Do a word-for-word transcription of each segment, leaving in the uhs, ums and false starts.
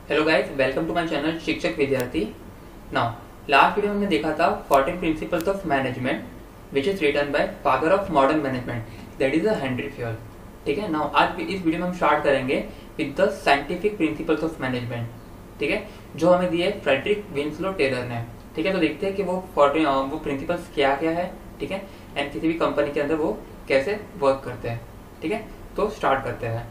Hello guys, welcome to my channel Shikshak Vidyarthi. Now last video में हमने देखा था fourteen principles of management which is written by father of modern management, that is Henry Fayol. ठीक है, now आज इस video में हम स्टार्ट करेंगे with the scientific principles of management. ठीक है, जो हमें दिए फ्रेडरिक विंसलो टेलर ने। ठीक है, तो देखते हैं कि वो फोर्टीन वो प्रिंसिपल्स क्या क्या है। ठीक है, एंड किसी भी कंपनी के अंदर वो कैसे वर्क करते हैं। ठीक है, तो स्टार्ट करते हैं।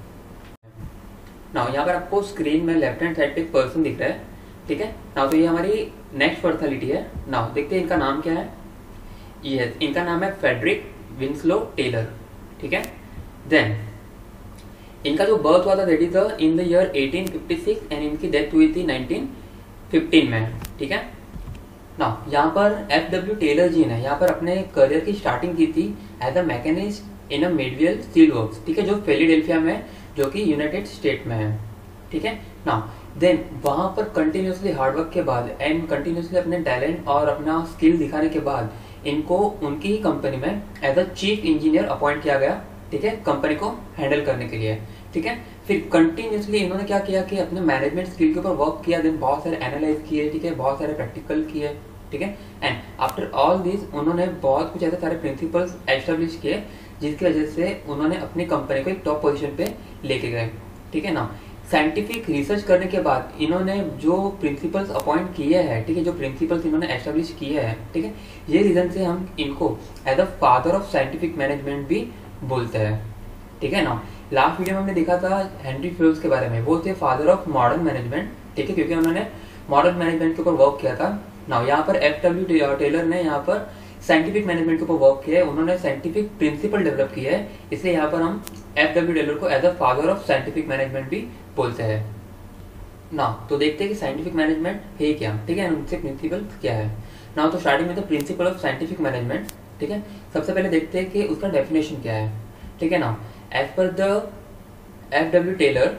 नाउ यहाँ पर आपको स्क्रीन में लेफ्ट हैंड साइड पे एक पर्सन दिख रहा है। ठीक है, नाउ तो ये हमारी नेक्स्ट पर्सनालिटी है। नाउ देखते हैं इनका नाम क्या है। यस, इनका नाम है फ्रेडरिक विंसलो टेलर। ठीक है, देन इनका जो बर्थ हुआ था that is in the year eighteen fifty six and इनकी डेथ हुई थी नाइनटीन फिफ्टीन में। ठीक है, नाउ यहाँ पर एफ डब्ल्यू टेलर जी ने यहाँ पर अपने करियर की स्टार्टिंग की थी as a mechanist in a Midvale steel works. ठीक है, जो फिलाडेल्फिया में, जो कि यूनाइटेड स्टेट में है। ठीक है, नाउ देन वहां पर कंटिन्यूसली हार्डवर्क के बाद एंड कंटिन्यूसली अपने टैलेंट और अपना स्किल दिखाने के बाद इनको उनकी ही कंपनी में as a chief engineer appoint किया गया। ठीक है, कंपनी को हैंडल करने के लिए। ठीक है, फिर कंटिन्यूसली इन्होंने क्या किया कि अपने मैनेजमेंट स्किल के ऊपर वर्क किया, देन बहुत सारे एनालाइज किए। ठीक है, बहुत सारे प्रैक्टिकल किए। ठीक है, एंड आफ्टर ऑल दिस उन्होंने बहुत कुछ ऐसे सारे प्रिंसिपल्स एस्टेब्लिश किए जिसकी वजह से उन्होंने अपनी कंपनी को एक टॉप पोजीशन पे लेके गए। ठीक है ना, साइंटिफिक रिसर्च करने के बाद इन्होंने जो प्रिंसिपल्स अपॉइंट किए हैं, ठीक है, जो प्रिंसिपल्स इन्होंने एस्टेब्लिश किए हैं, ठीक है, ये रीजन से हम इनको as a father of scientific management भी बोलते हैं। ठीक है ना, लास्ट वीडियो में हमने देखा था हेनरी फ्योल्स के बारे में, वो थे फादर ऑफ मॉडर्न मैनेजमेंट। ठीक है, क्योंकि उन्होंने मॉडर्न मैनेजमेंट के ऊपर वर्क किया था। ना यहाँ पर एफ डब्ल्यू टेलर ने यहाँ पर साइंटिफिक मैनेजमेंट के ऊपर वर्क किया है, उन्होंने साइंटिफिक प्रिंसिपल डेवलप किया है, इसलिए यहाँ पर हम एफ डब्ल्यू टेलर को as a father of scientific management भी बोलते हैं। ना तो देखते हैं कि साइंटिफिक मैनेजमेंट है क्या। ठीक है, उनसे प्रिंसिपल क्या है। ना तो स्टार्टिंग में तो प्रिंसिपल ऑफ साइंटिफिक मैनेजमेंट। ठीक है, सबसे पहले देखते हैं कि उसका डेफिनेशन क्या है। ठीक है ना, as per the F W Taylor,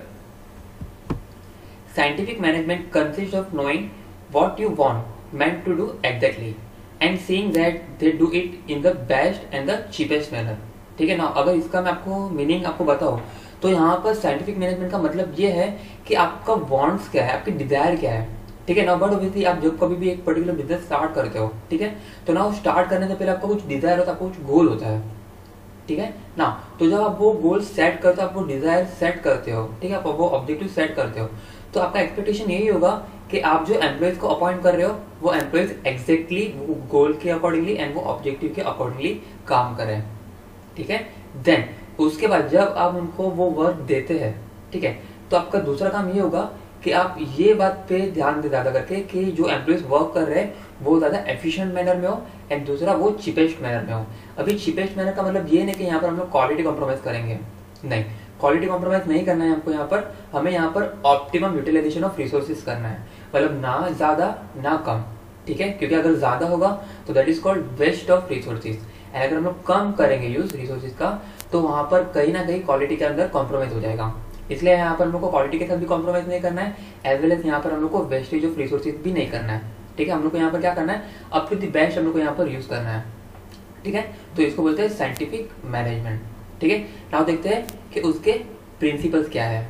scientific management consist of knowing what you want man to do exactly and seeing that they do it in the best and the cheapest manner. ठीक है ना, अगर इसका मैं आपको meaning आपको बताऊं तो यहाँ पर साइंटिफिक मैनेजमेंट का मतलब ये है कि आपका वांट्स क्या है, आपकी डिजायर क्या है। ठीक है ना, बट ऑब्वियसली आप जब कभी भी एक पर्टिकुलर बिजनेस स्टार्ट करते हो, ठीक है, तो ना वो स्टार्ट करने से पहले आपका कुछ डिजायर होता है, आपका कुछ गोल होता है। ठीक है ना, तो जब आप वो गोल सेट करते हो, आप वो डिजायर सेट करते हो, ठीक है, आप वो ऑब्जेक्टिव सेट करते हो, तो आपका एक्सपेक्टेशन यही होगा कि आप जो एम्प्लॉयज को अपॉइंट कर रहे हो वो एम्प्लॉयज एग्जैक्टली वो गोल के अकॉर्डिंगली एंड वो ऑब्जेक्टिव के अकॉर्डिंगली काम करें। ठीक है, देन उसके बाद जब आप उनको वो वर्क देते हैं, ठीक है, तो आपका दूसरा काम ये होगा कि आप ये बात पे ध्यान दे ज्यादा करके कि जो एम्प्लॉयज वर्क कर रहे हैं वो ज्यादा एफिशिएंट मैनर में हो एंड दूसरा वो चीपेस्ट मैनर में हो। अभी चीपेस्ट मैनर का मतलब ये नहीं कि यहाँ पर हम लोग क्वालिटी कॉम्प्रोमाइज करेंगे, नहीं, क्वालिटी कॉम्प्रोमाइज नहीं करना है हमको। यहाँ पर हमें यहाँ पर ऑप्टिमम यूटिलाइजेशन ऑफ रिसोर्सेज करना है, मतलब ना ज्यादा ना कम। ठीक है, क्योंकि अगर ज्यादा होगा तो that is called waste of resources, and अगर हम लोग कम करेंगे यूज रिसोर्सेज का तो वहां पर कहीं ना कहीं क्वालिटी के अंदर कॉम्प्रोमाइज हो जाएगा। इसलिए यहाँ पर हम लोग को क्वालिटी के साथ भी कॉम्प्रोमाइज नहीं करना है, एज वेल एज यहाँ पर हम लोग को वेस्टेज ऑफ रिसोर्सेज भी नहीं करना है। ठीक है, हम लोग को यहाँ पर क्या करना है, अप टू द बेस्ट हम लोग को यहाँ पर यूज करना है। ठीक है, तो इसको बोलते हैं साइंटिफिक मैनेजमेंट। ठीक है, नाउ देखते हैं कि उसके प्रिंसिपल्स क्या है।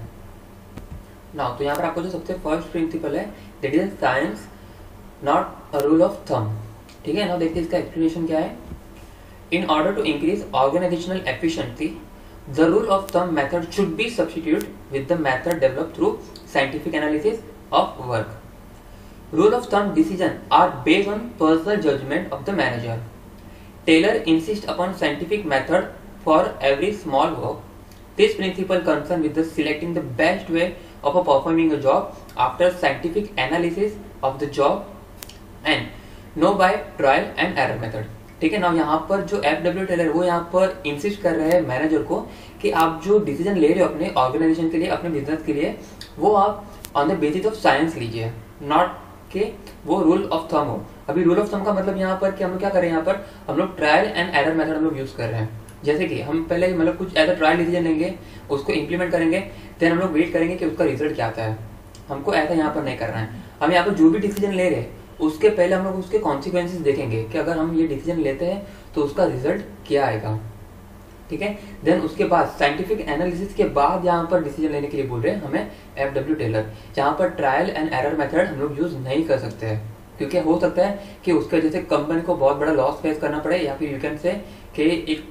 नाउ तो यहाँ पर आपको जो सबसे फर्स्ट प्रिंसिपल है that is science not a rule of thumb. ठीक है, नाउ देखते हैं इसका एक्सप्लेनेशन क्या है। In order to increase organisational efficiency the rule of thumb method should be substitute with the method developed through scientific analysis of work. Rule of thumb decisions are based on personal judgment of the manager. Taylor insists upon scientific method for every small work. This principle concerns with the selecting the best way of performing a job after scientific analysis of the job and no by trial and error method. ठीक है ना, यहाँ पर जो F W Taylor वो यहाँ पर insist कर रहे हैं मैनेजर को कि आप जो डिसीजन ले रहे हो अपने ऑर्गेनाइजेशन के लिए, अपने बिजनेस के लिए, वो आप on the basis of science लीजिए, नॉट कि वो रूल ऑफ थंब हो। अभी रूल ऑफ थंब का मतलब यहाँ पर कि हम लोग क्या कर रहे हैं, यहाँ पर हम लोग ट्रायल एंड एरर मेथड हम लोग यूज कर रहे हैं। जैसे कि हम पहले मतलब कुछ एज अ ट्रायल डिसीजन लेंगे, उसको इंप्लीमेंट करेंगे, देन हम लोग वेट करेंगे कि उसका रिजल्ट क्या आता है। हमको ऐसा यहाँ पर नहीं करना है। हम यहाँ पर जो भी डिसीजन ले रहे हैं उसके पहले हम लोग उसके कॉन्सिक्वेंसेज देखेंगे कि अगर हम ये डिसीजन लेते हैं तो उसका रिजल्ट क्या आएगा। ठीक है। देन उसके बाद साइंटिफिक एनालिसिस के बाद यहाँ पर डिसीजन लेने के लिए बोल रहे हैं हमें एफ डब्ल्यू टेलर। यहाँ पर ट्रायल एंड एरर मेथड हम लोग यूज नहीं कर सकते हैं, क्योंकि हो सकता है कि उसके वजह से कंपनी को बहुत बड़ा लॉस फेस करना पड़े, या फिर यू कैन से कि एक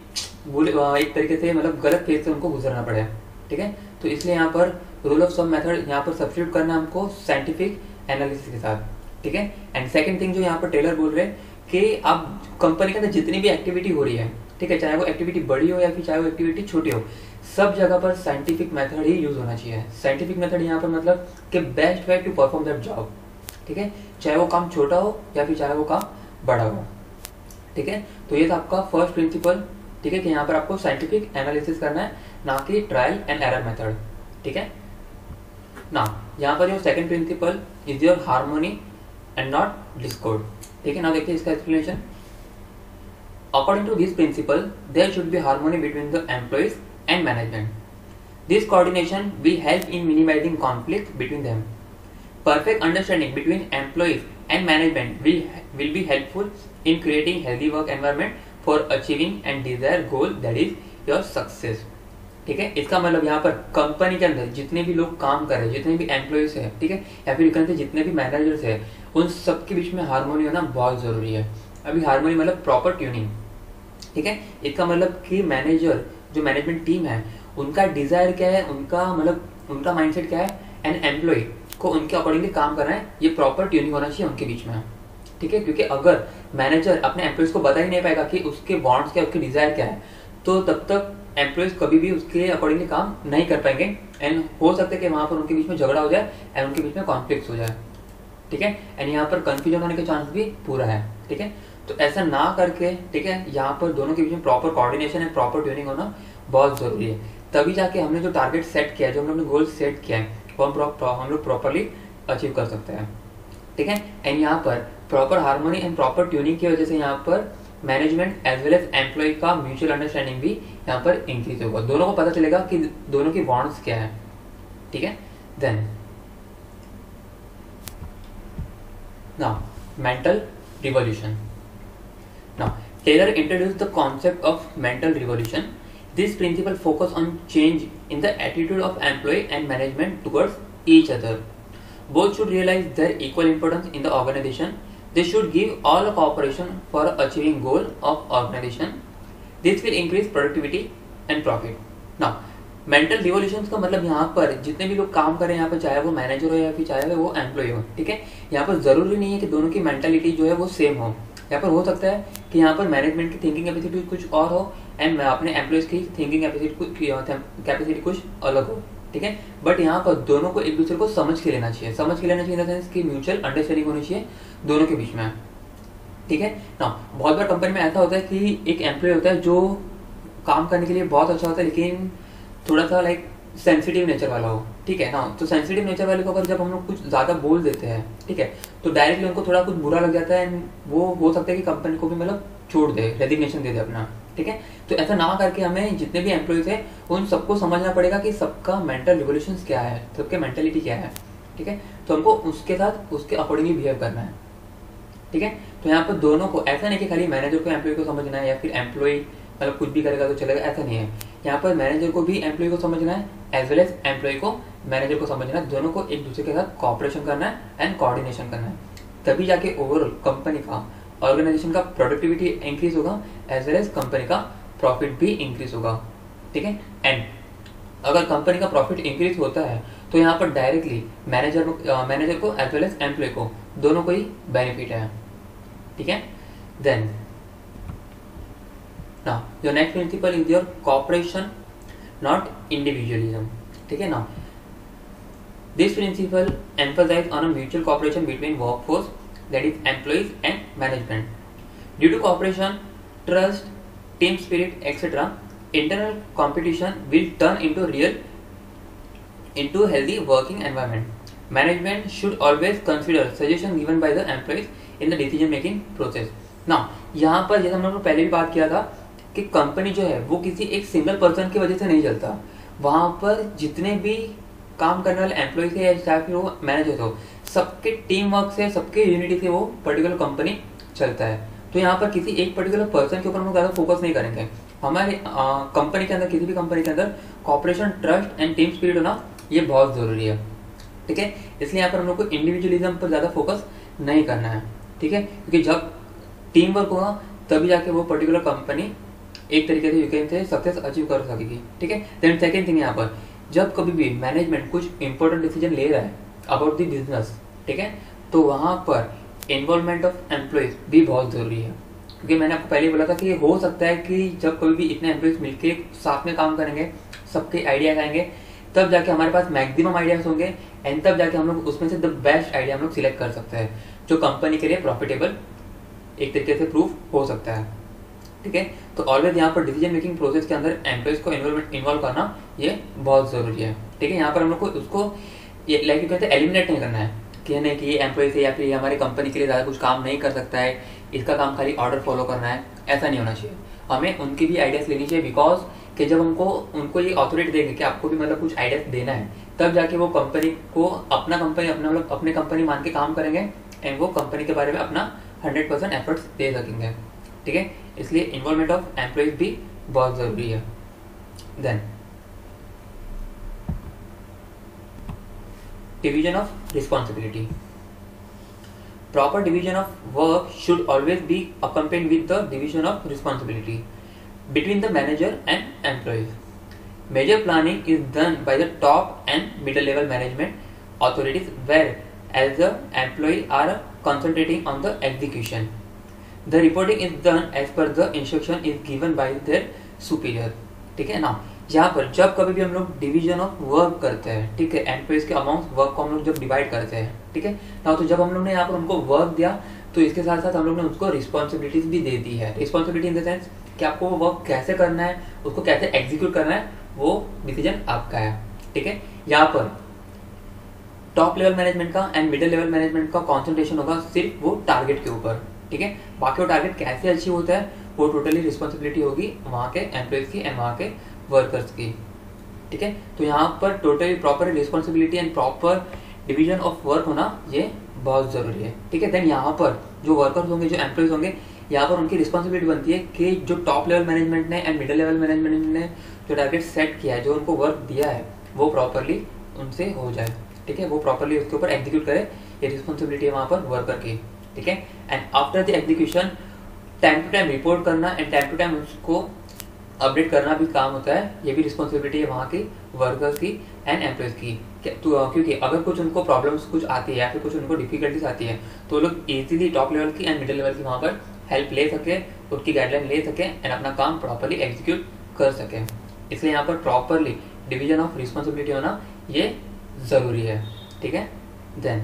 एक तरीके से मतलब गलत फेज से उनको गुजरना पड़े, ठीक है। तो इसलिए यहाँ पर रूल ऑफ सम मेथड यहाँ पर सब्स्टिट्यूट करना हमको साइंटिफिक एनालिसिस के साथ, ठीक है। एंड सेकंड थिंग जो यहाँ पर टेलर बोल रहे हैं कि आप कंपनी के अंदर जितनी भी एक्टिविटी हो रही है, ठीक है, चाहे वो एक्टिविटी बड़ी हो या फिर चाहे वो एक्टिविटी छोटी हो, सब जगह पर साइंटिफिक मेथड ही यूज होना चाहिए। साइंटिफिक मेथड यहाँ पर मतलब कि best way to perform that job, ठीक है, चाहे वो काम छोटा हो या फिर चाहे वो काम बड़ा हो, ठीक है। तो ये था आपका फर्स्ट प्रिंसिपल, ठीक है, कि यहाँ पर आपको साइंटिफिक एनालिसिस करना है, ना कि ट्रायल एंड एरर मेथड, ठीक है ना। यहाँ पर जो second principle is your harmony and not discord, ठीक है ना। देखिए इसका explanation, according to this principle there should be harmony between the employees and management. This coordination will help in minimizing conflict between them. Perfect understanding between employees and management will, will be helpful in creating healthy work environment for achieving and desired goal, that is your success. ठीक है, इसका मतलब यहाँ पर company के अंदर जितने भी लोग काम कर रहे हैं, जितने भी एम्प्लॉइज है, ठीक है, या फिर कहते हैं जितने भी मैनेजर्स है, उन सबके बीच में हार्मोनी होना बहुत जरूरी है। अभी हार्मोनी मतलब प्रॉपर ट्यूनिंग, ठीक है। इसका मतलब कि मैनेजर जो मैनेजमेंट टीम है उनका डिजायर क्या है, उनका मतलब उनका माइंडसेट क्या है, एंड एम्प्लॉय को उनके अकॉर्डिंगली काम करना है, ये प्रॉपर ट्यूनिंग होना चाहिए उनके बीच में, ठीक है। क्योंकि अगर मैनेजर अपने एम्प्लॉयज को बता ही नहीं पाएगा कि उसके वांट्स क्या, उसके डिजायर क्या है, तो तब तक एम्प्लॉयज कभी भी उसके अकॉर्डिंगली काम नहीं कर पाएंगे, एंड हो सकता है कि वहां पर उनके बीच में झगड़ा हो जाए एंड उनके बीच में कॉन्फ्लिक्ट हो जाए, ठीक है, एंड यहाँ पर कंफ्यूजन होने के चांस भी पूरा है, ठीक है। तो ऐसा ना करके, ठीक है, यहाँ पर दोनों के बीच में proper coordination and proper tuning होना बहुत जरूरी है, तभी जाके हमने जो टारगेट सेट किया है, जो हमने गोल सेट किया है, वो हम हम लोग प्रॉपरली अचीव कर सकते हैं, ठीक है। एंड यहाँ पर proper harmony and proper tuning की वजह से यहाँ पर management as well as employ का म्यूचुअल अंडरस्टैंडिंग भी यहाँ पर इंक्रीज होगा, दोनों को पता चलेगा कि दोनों की वांट्स क्या है, ठीक है। Then now mental revolution. Now, Taylor introduced the concept of mental revolution. This principle focuses on change in the attitude of employee and management towards each other. Both should realize their equal importance in the organization. They should give all cooperation for achieving goal of organization. This will increase productivity and profit. Now, mental revolution का मतलब यहाँ पर जितने भी लोग काम कर रहे हैं यहाँ पर, चाहे वो मैनेजर हो या फिर चाहे वो एम्प्लॉय हो, ठीक है, यहाँ पर जरूरी नहीं है कि दोनों की मेंटालिटी जो है वो सेम हो. यहाँ पर हो सकता है कि यहाँ पर मैनेजमेंट की थिंकिंग कैपेसिटी कुछ और हो एंड अपने एम्प्लॉयज की थिंकिंग कैपेसिटी कुछ अलग हो, ठीक है. बट यहाँ पर दोनों को एक दूसरे को समझ के लेना चाहिए, समझ के लेना चाहिए इन द सेंस कि म्यूचुअल अंडरस्टैंडिंग होनी चाहिए दोनों के बीच में, ठीक है ना. बहुत बार कंपनी में ऐसा होता है कि एक एम्प्लॉय होता है जो काम करने के लिए बहुत अच्छा होता है, लेकिन थोड़ा सा लाइक सेंसिटिव नेचर वाला हो, ठीक है ना. तो सेंसिटिव नेचर वाले को अगर जब हम लोग कुछ ज्यादा बोल देते हैं, ठीक है, तो डायरेक्टली उनको थोड़ा कुछ बुरा लग जाता है एंड वो हो सकता है कि कंपनी को भी मतलब छोड़ दे, रेजिग्नेशन दे दे अपना, ठीक है. तो ऐसा ना करके हमें जितने भी एम्प्लॉयज है उन सबको समझना पड़ेगा कि सबका मेंटल रिवोल्यूशन क्या है, सबके मेंटेलिटी क्या है, ठीक है. तो हमको उसके साथ उसके अकॉर्डिंगली बिहेव करना है, ठीक है. तो यहाँ पर दोनों को, ऐसा नहीं कि खाली मैनेजर को एम्प्लॉय को समझना है या फिर एम्प्लॉय मतलब कुछ भी करेगा तो चलेगा, ऐसा नहीं है. यहाँ पर मैनेजर को भी एम्प्लॉय को समझना है एज वेल एज एम्प्लॉय को मैनेजर को समझना है. दोनों को एक दूसरे के साथ कॉपरेशन करना है एंड कोऑर्डिनेशन करना है, तभी जाके ओवरऑल कंपनी का, ऑर्गेनाइजेशन का प्रोडक्टिविटी इंक्रीज होगा एज वेल एज कंपनी का प्रॉफिट भी इंक्रीज होगा, ठीक है. एंड अगर कंपनी का प्रॉफिट इंक्रीज होता है तो यहाँ पर डायरेक्टली मैनेजर मैनेजर को एज वेल एज एम्प्लॉय को दोनों को ही बेनिफिट है, ठीक है. Then now your next principle is your cooperation not individualism, ठीक है ना. this principle emphasizes on a mutual cooperation between workforce, that is employees and management. Due to cooperation, trust, team spirit, etc., internal competition will turn into real into healthy working environment. Management should always consider suggestions given by the employees in the decision making process. now यहाँ पर जैसे हमने पहले भी बात किया था कि कंपनी जो है वो किसी एक सिंगल पर्सन की वजह से नहीं चलता, वहां पर जितने भी काम करने वाले एम्प्लॉय है या चाहे फिर वो मैनेजर हो, सबके टीम वर्क से, सबके यूनिटी से वो पर्टिकुलर कंपनी चलता है. तो यहाँ पर किसी एक पर्टिकुलर पर्सन के ऊपर हम लोग ज्यादा फोकस नहीं करेंगे, हमारे कंपनी के अंदर, किसी भी कंपनी के अंदर cooperation, trust and team spirit होना ये बहुत ज़रूरी है, ठीक है। इसलिए यहाँ पर हम लोग को इंडिविजुअलिज्म पर ज़्यादा फोकस नहीं करना है, ठीक है, क्योंकि जब टीम वर्क होगा तभी जाके वो पर्टिकुलर कंपनी एक तरीके से you can say success achieve कर सकेगी, ठीक है। देन सेकेंड थिंग यहाँ पर, जब कभी भी मैनेजमेंट कुछ इंपॉर्टेंट डिसीजन ले रहा है अबाउट द बिजनेस, ठीक है, तो वहाँ पर इन्वॉल्वमेंट ऑफ एम्प्लॉयज भी बहुत ज़रूरी है, क्योंकि मैंने आपको पहले बोला था कि हो सकता है कि जब कभी भी इतने एम्प्लॉयज मिलके साथ में काम करेंगे, सबके आइडियाज आएंगे, तब जाके हमारे पास मैक्सिमम आइडियाज होंगे एंड तब जाके हम लोग उसमें से द बेस्ट आइडिया हम लोग सिलेक्ट कर सकते हैं जो कंपनी के लिए प्रॉफिटेबल एक तरीके से प्रूफ हो सकता है, ठीक है। तो ऑलवेज यहाँ पर डिसीजन मेकिंग प्रोसेस के अंदर एम्प्लॉयज को इन्वॉल्व इन्वॉल्व करना ये बहुत ज़रूरी है, ठीक है। यहाँ पर हम लोग को उसको ये लाइक कहते हैं एलिमिनेट नहीं करना है कि नहीं कि ये एम्प्लॉयज है या फिर ये हमारी कंपनी के लिए ज़्यादा कुछ काम नहीं कर सकता है, इसका काम खाली ऑर्डर फॉलो करना है, ऐसा नहीं होना चाहिए। हमें उनकी भी आइडियाज़ लेनी चाहिए, बिकॉज कि जब हमको उनको ये ऑथोरिटी देंगे कि आपको भी मतलब कुछ आइडियाज देना है, तब जाके वो कंपनी को अपना कंपनी अपना मतलब अपने कंपनी मान के काम करेंगे एंड वो कंपनी के बारे में अपना हंड्रेड परसेंट एफर्ट्स दे सकेंगे, ठीक है। इसलिए इन्वॉल्वमेंट ऑफ एम्प्लॉयज भी बहुत ज़रूरी है। Then division of responsibility. Proper division of work should always be accompanied with the division of responsibility between the manager and employees. Major planning is done by the top and middle level management authorities, whereas the employees are concentrating on the execution. The reporting is done as per the instruction is given by their superior. ठीक है ना। यहाँ पर जब कभी भी हम लोग डिवीजन ऑफ वर्क करते हैं, ठीक है, एम्प्लॉयज के अमाउंट वर्क को हम लोग जब डिवाइड करते हैं, ठीक है ना, तो जब हम लोग ने यहाँ पर उनको वर्क दिया तो इसके साथ साथ हम लोग ने उसको रिस्पॉन्सिबिलिटीज भी दे दी है। रिस्पॉन्सिबिलिटी इन द सेंस कि आपको वो वर्क कैसे करना है, उसको कैसे एग्जीक्यूट करना है, वो डिसीजन आपका है, ठीक है। यहाँ पर टॉप लेवल मैनेजमेंट का एंड मिडिल लेवल मैनेजमेंट का कॉन्सेंट्रेशन होगा सिर्फ वो टारगेट के ऊपर, ठीक है। बाकी वो टारगेट कैसे अचीव होता है वो टोटली रिस्पॉन्सिबिलिटी होगी वहाँ के एम्प्लॉयज की एंड वहाँ के वर्कर्स की, ठीक है। तो यहाँ पर totally proper responsibility and proper division of work होना ये बहुत ज़रूरी है, ठीक है। देन यहाँ पर जो वर्कर्स होंगे, जो एम्प्लॉयज होंगे, यहाँ पर उनकी रिस्पॉन्सिबिलिटी बनती है कि जो टॉप लेवल मैनेजमेंट ने एंड मिडिल लेवल मैनेजमेंट ने जो टारगेट सेट किया है, जो उनको वर्क दिया है, वो प्रॉपरली उनसे हो जाए, ठीक है, वो प्रॉपरली उसके ऊपर एग्जीक्यूट करे। ये रिस्पॉन्सिबिलिटी है वहाँ पर वर्कर की, ठीक है। And after the execution time to time report करना एंड टाइम टू टाइम उसको अपडेट करना भी काम होता है, ये भी रिस्पॉन्सिबिलिटी है वहाँ की वर्कर्स की एंड एम्प्लॉयज की। तो क्योंकि अगर कुछ उनको प्रॉब्लम्स कुछ आती है या फिर कुछ उनको डिफिकल्टीज आती है तो लोग इजीली टॉप लेवल की एंड मिडिल लेवल की वहाँ पर हेल्प ले सके, उसकी गाइडलाइन ले सके एंड अपना काम प्रॉपरली एग्जीक्यूट कर सके। इसलिए यहाँ पर प्रॉपरली डिवीजन ऑफ रिस्पॉन्सिबिलिटी होना ये ज़रूरी है, ठीक है। Then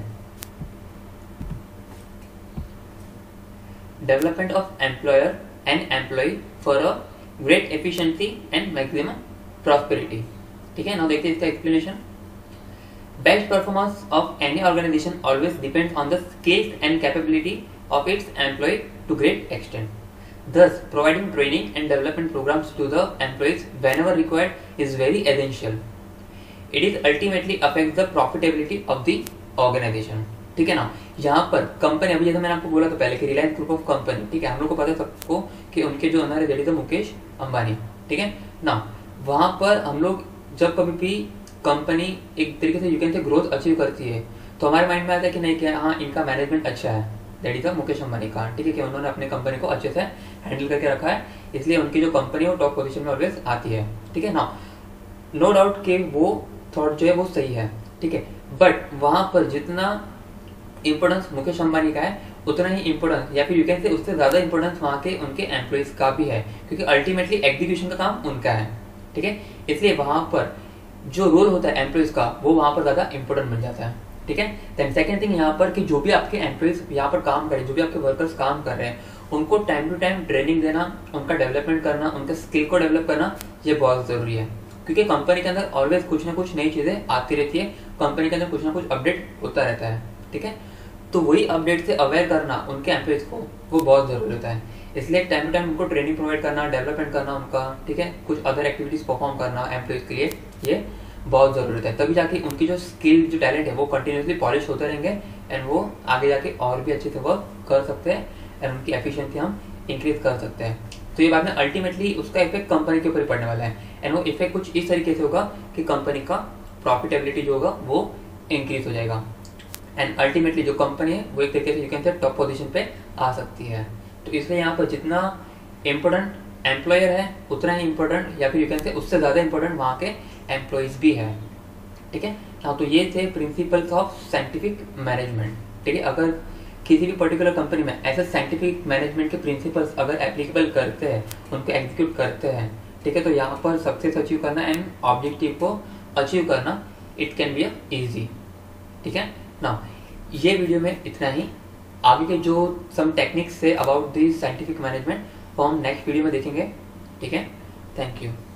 development of employer and employ for a great efficiency and maximum prosperity, ठीक है। नाउ देखते हैं इसका explanation. Best performance of any organisation always depends on the skills and capability of its employ to great extent. Thus, providing training and development programs to the employees whenever required is very essential. It is ultimately affects the profitability of the organization. ठीक है ना। यहाँ पर company, अभी जैसे मैंने आपको बोला था पहले कि रिलायंस ग्रुप ऑफ कंपनी, ठीक है, हम लोग को पता है सबको कि उनके जो ओनर है दैट इज मुकेश अंबानी, ठीक है ना। वहाँ पर हम लोग जब कभी भी कंपनी एक तरीके से you can say growth achieve करती है तो हमारे माइंड में आता है कि नहीं कि हाँ इनका मैनेजमेंट अच्छा है, दैट इज मुकेश अंबानी का, ठीक है, कि उन्होंने अपने कंपनी को अच्छे से हैंडल करके रखा है, इसलिए उनकी जो कंपनी है वो टॉप पोजीशन में ऑलवेज आती है, ठीक है ना। नो डाउट कि वो थॉट जो है वो सही है, ठीक है, बट वहाँ पर जितना इंपॉर्टेंस मुकेश अंबानी का है उतना ही इंपॉर्टेंस या फिर यू कैन से उससे ज्यादा इंपॉर्टेंस वहाँ के उनके एम्प्लॉयज का भी है, क्योंकि अल्टीमेटली एग्जीक्यूशन का काम उनका है, ठीक है। इसलिए वहाँ पर जो रोल होता है एम्प्लॉयज का वो वहाँ पर ज्यादा इंपॉर्टेंट बन जाता है, ठीक है। देन सेकंड थिंग यहाँ पर कि जो भी आपके एम्प्लॉयज यहाँ पर काम कर रहे हैं, जो भी आपके वर्कर्स काम कर रहे हैं, उनको टाइम टू टाइम ट्रेनिंग देना, उनका डेवलपमेंट करना, उनके स्किल को डेवलप करना ये बहुत जरूरी है, क्योंकि कंपनी के अंदर ऑलवेज कुछ ना कुछ नई चीजें आती रहती है, कंपनी के अंदर कुछ ना कुछ अपडेट होता रहता है, ठीक है। तो वही अपडेट से अवेयर करना उनके एम्प्लॉयज को वो बहुत जरूरी होता है, इसलिए टाइम टू टाइम उनको ट्रेनिंग प्रोवाइड करना, डेवलपमेंट करना उनका, ठीक है, कुछ अदर एक्टिविटीज परफॉर्म करना एम्प्लॉयज के लिए ये बहुत जरूरत है। तभी जाके उनकी जो स्किल जो टैलेंट है वो कंटिन्यूसली पॉलिश होते रहेंगे एंड वो आगे जाके और भी अच्छे से वर्क कर सकते हैं एंड उनकी एफिशिएंसी हम इंक्रीज कर सकते हैं। तो ये बाद में अल्टीमेटली उसका इफेक्ट कंपनी के ऊपर ही पड़ने वाला है। एंड वो इफेक्ट कुछ इस तरीके से होगा कि कंपनी का प्रॉफिटेबिलिटी जो होगा वो इंक्रीज हो जाएगा एंड अल्टीमेटली जो कंपनी है वो एक तरीके से you can say top position पे आ सकती है। तो इसलिए यहाँ पर जितना इम्पोर्टेंट एम्प्लॉयर है उतना ही इम्पोर्टेंट या फिर यू कैन से उससे ज़्यादा इम्पोर्टेंट वहाँ के एम्प्लॉयज़ भी है। ठीक है। हाँ, तो ये थे प्रिंसिपल्स ऑफ साइंटिफिक मैनेजमेंट। ठीक है। अगर किसी भी पर्टिकुलर कंपनी में ऐसे साइंटिफिक मैनेजमेंट के प्रिंसिपल्स अगर एप्लीकेबल करते हैं, उनको एग्जीक्यूट करते हैं, ठीक है, तो यहाँ पर सक्सेस अचीव करना एंड ऑब्जेक्टिव को अचीव करना it can be a easy. ठीक है ना। ये वीडियो में इतना ही। आगे के जो सम टेक्निक्स से अबाउट द साइंटिफिक मैनेजमेंट वो हम नेक्स्ट वीडियो में देखेंगे। ठीक है। Thank you.